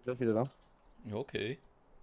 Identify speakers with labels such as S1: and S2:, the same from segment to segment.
S1: Gleich wieder da.
S2: Okay.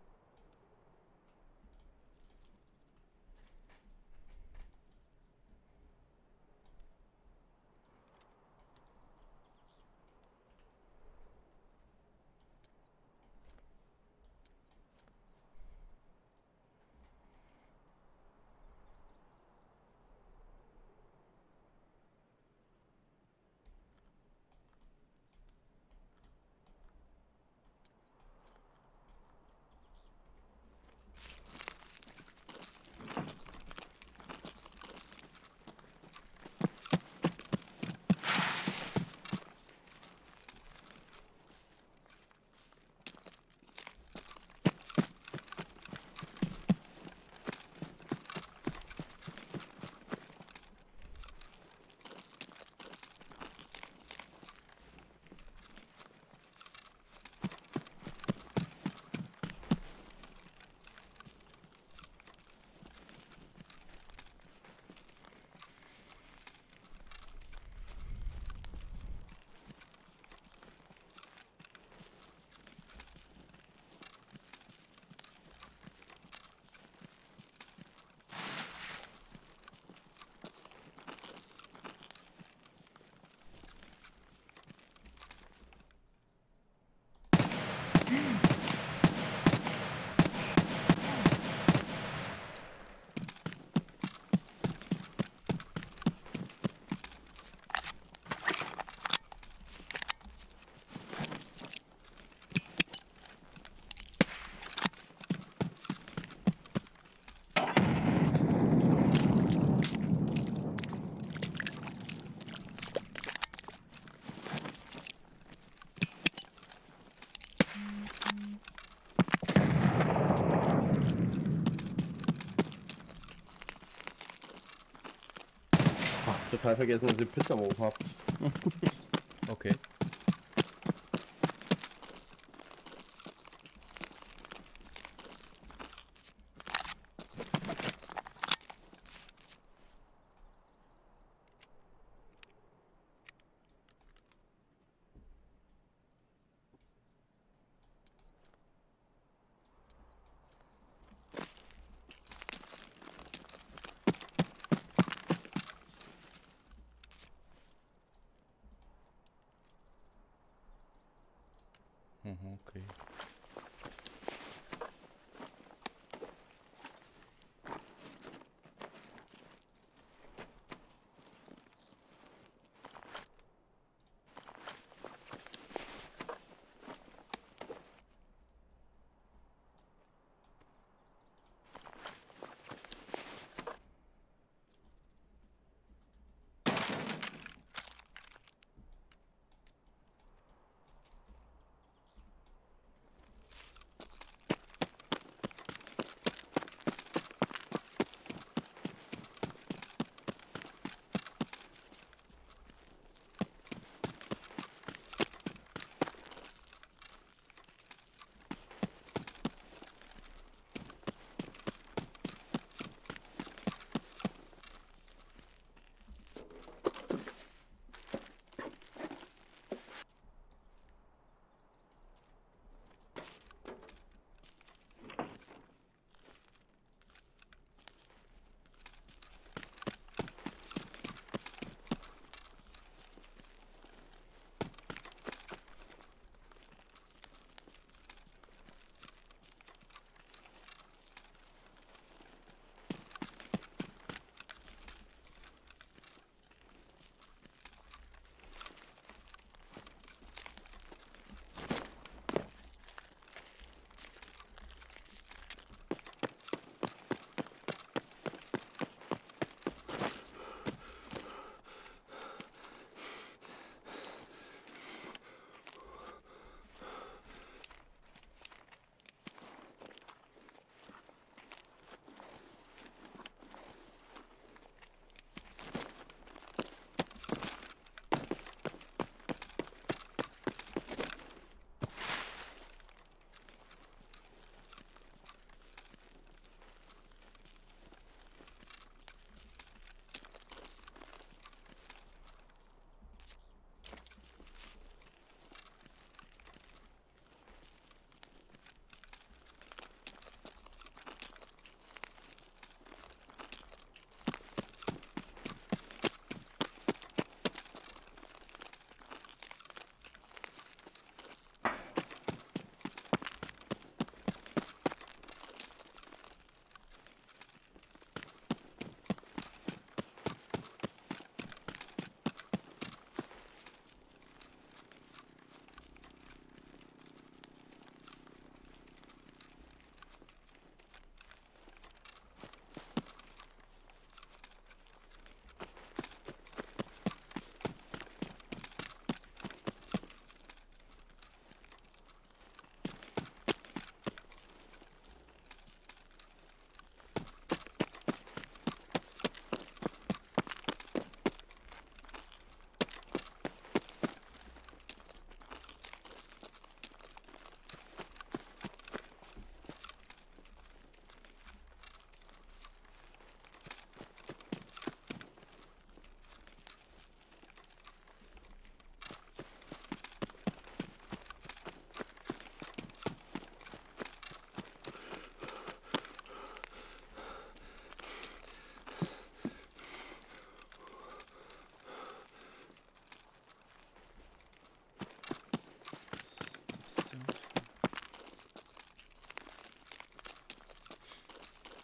S1: Total vergessen, dass ihr Pizza am Ofen habt.
S2: Okay. Mhm, okay.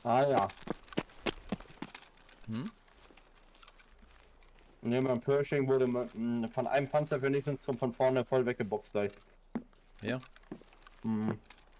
S1: Ah ja.
S2: Hm?
S1: Ne, mein Pershing wurde von einem Panzervernichtungsturm von vorne voll weggeboxt gleich.
S2: Ja.
S1: Hm.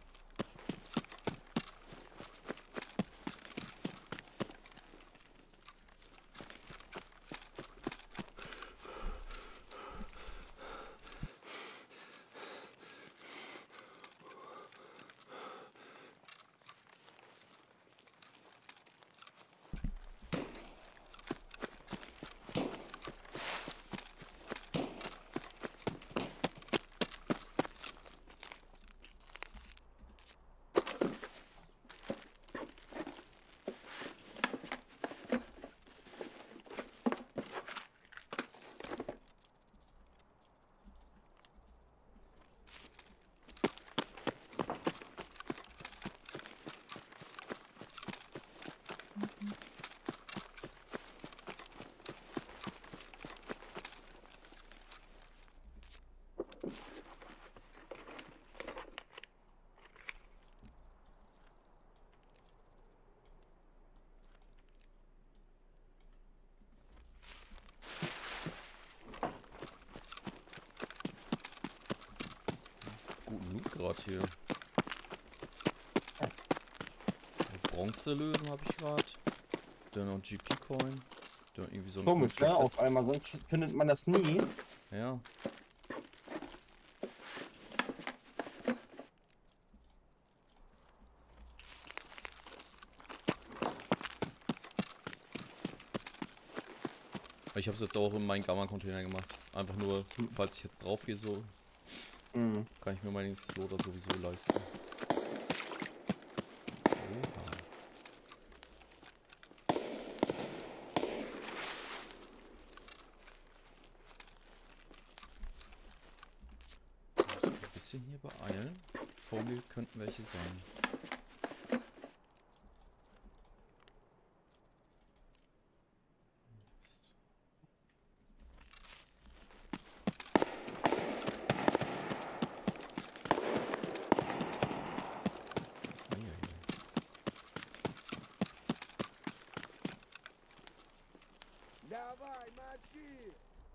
S2: Guten Loot gerade hier. Bronzelöwen habe ich gerade. Dann noch GP-Coin. Dann irgendwie so ein
S1: Komisch, ne?
S2: komisches
S1: Auf einmal, sonst findet man das nie.
S2: Ja. Ich habe es jetzt auch in meinen Gamma-Container gemacht. Einfach nur, falls ich jetzt drauf gehe, so
S1: Hm.
S2: kann ich mir mein so oder sowieso leisten. Oha. Muss mich ein bisschen hier beeilen. Vor mir könnten welche sein. Eieiei.
S3: Давай, мочи!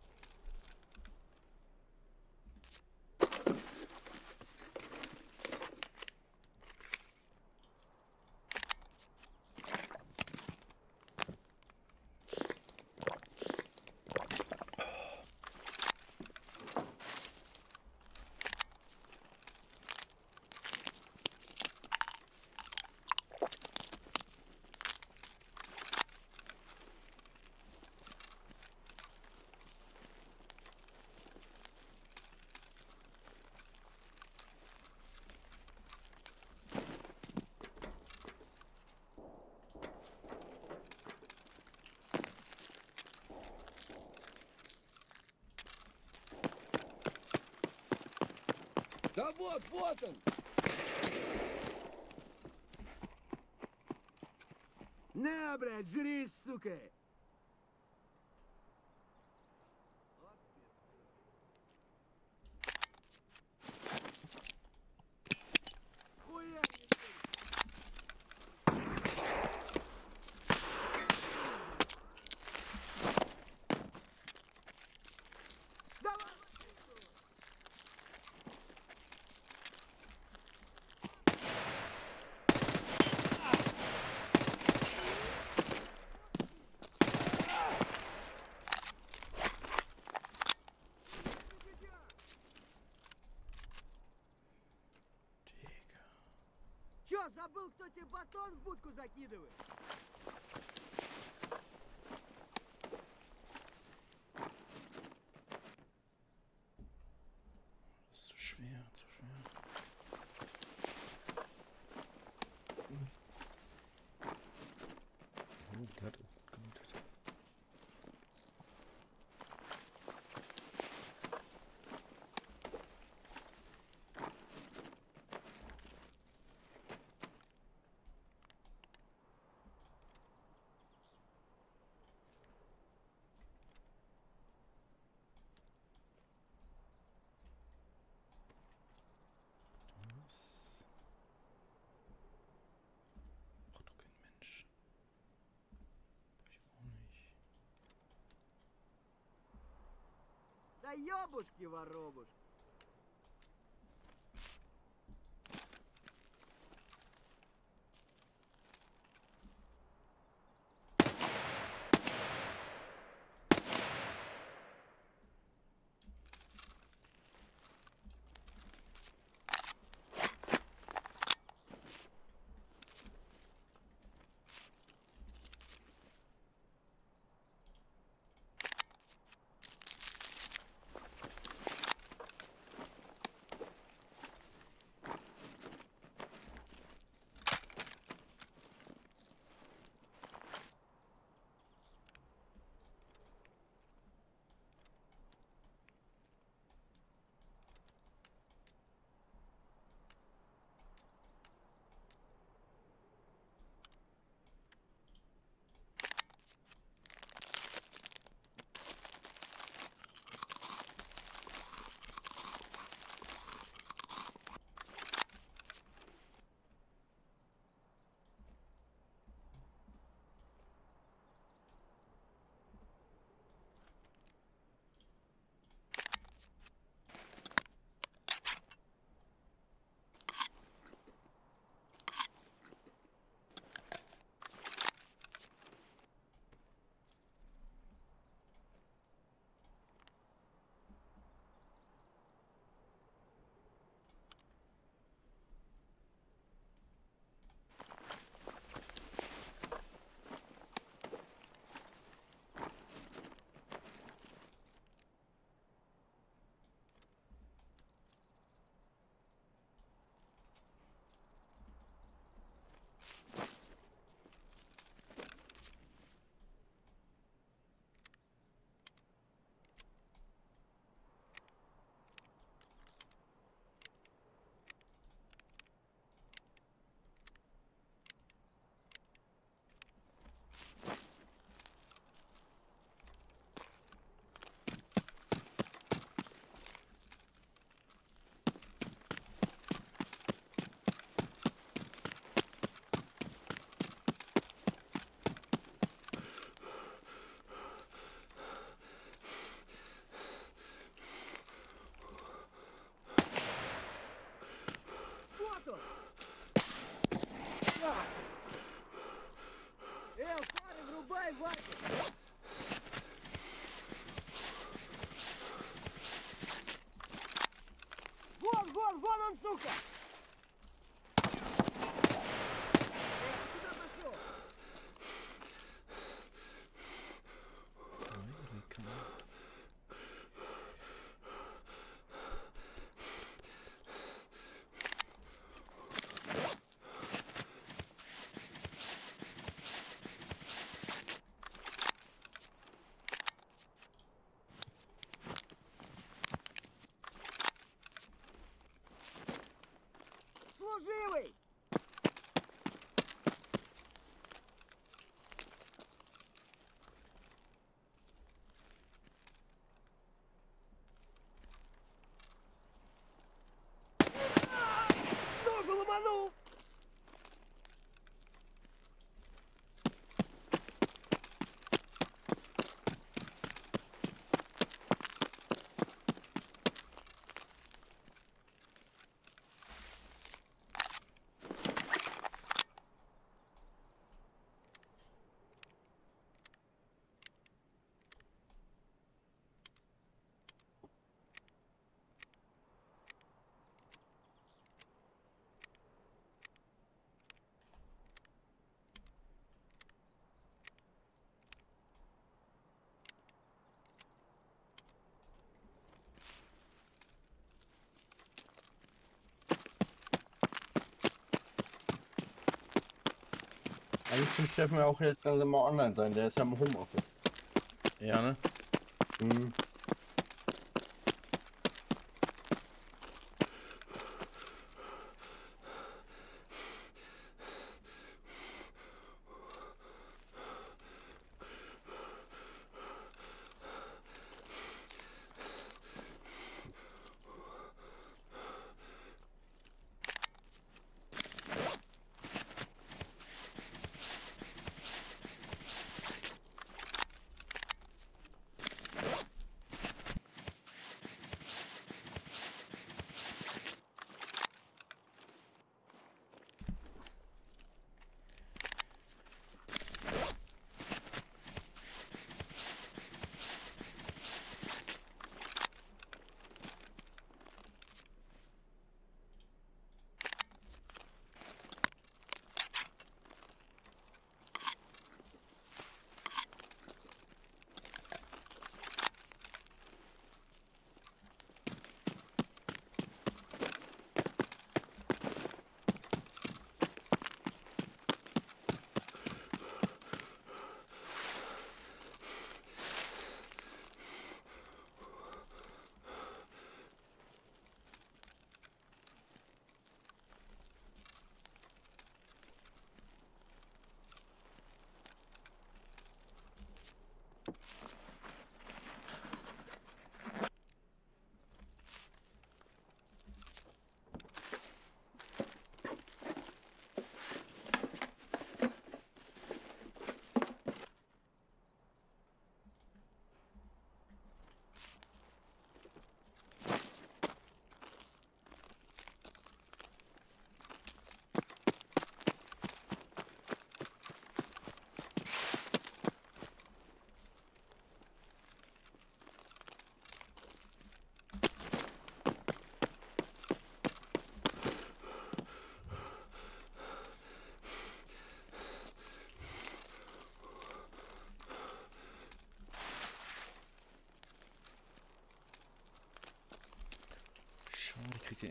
S3: Да вот он! На, блядь, жри, сука! Хуя! Давай!
S2: Digga.
S3: Чё, забыл, кто тебе батон в будку закидывает?
S2: Das ist zu schwer, zu schwer. Oh, der hat gut gemietet.
S3: ёбушки-воробушки. Парень, врубай, Вася! Вон он, сука! Куда пошел? Служивый! Ногу ломанул!
S1: Eigentlich muss Steffen ja auch jetzt langsam mal online sein, der ist ja im Homeoffice.
S2: Ja, ne?
S1: Mhm.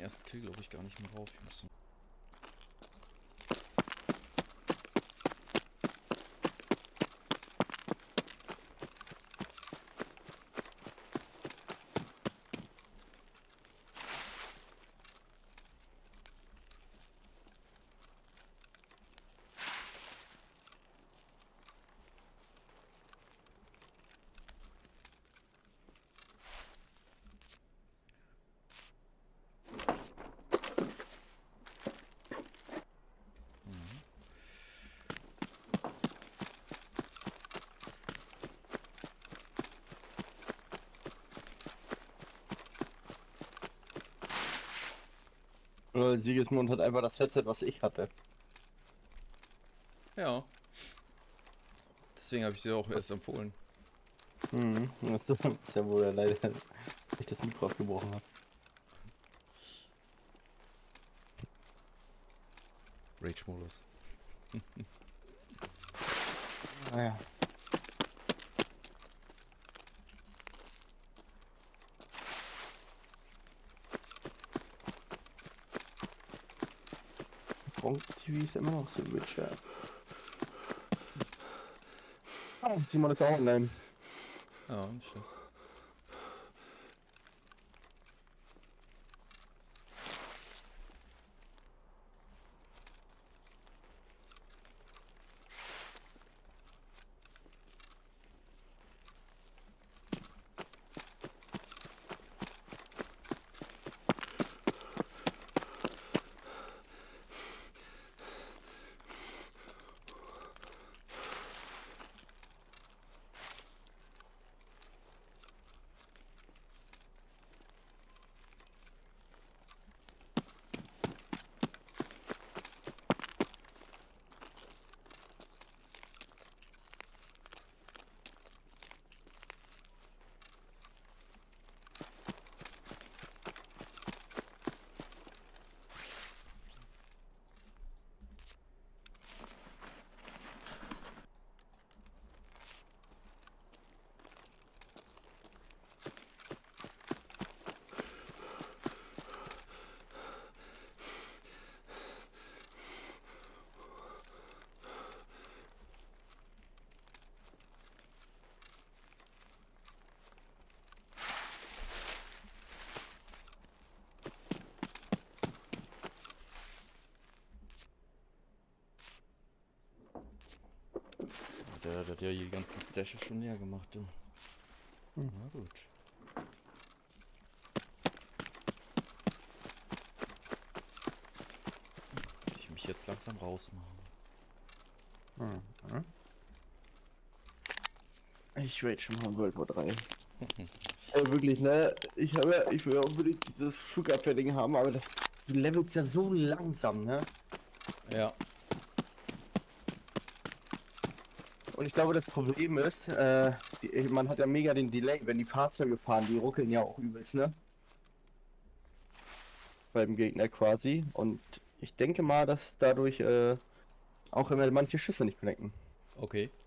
S2: ersten Kill, glaube ich, gar nicht mehr rauf. Ich muss
S1: Oder Sigismund hat einfach das Headset, was ich hatte.
S2: ja. Deswegen habe ich dir auch erst empfohlen.
S1: Das ist ja wohl leider ich das Mikro abgebrochen habe.
S2: Rage-Modus.
S1: Naja. Bonk TV ist immer noch so Witcher. Ah, Simon ist auch online.
S2: Ja, nicht schlecht. Der hat ja die ganzen Stashes schon leer gemacht, du. Na gut. Kann ich mich jetzt langsam rausmachen.
S1: Ich rate schon mal World War 3. Wirklich, ne? Ich will ja unbedingt dieses Flugabwehrding haben, aber du levelst ja so langsam, ne?
S2: Ja.
S1: Und ich glaube, das Problem ist, man hat ja mega den Delay, wenn die Fahrzeuge fahren, die ruckeln ja auch übelst, ne? Beim Gegner quasi. Und ich denke mal, dass dadurch auch immer manche Schüsse nicht connecten.
S2: Okay.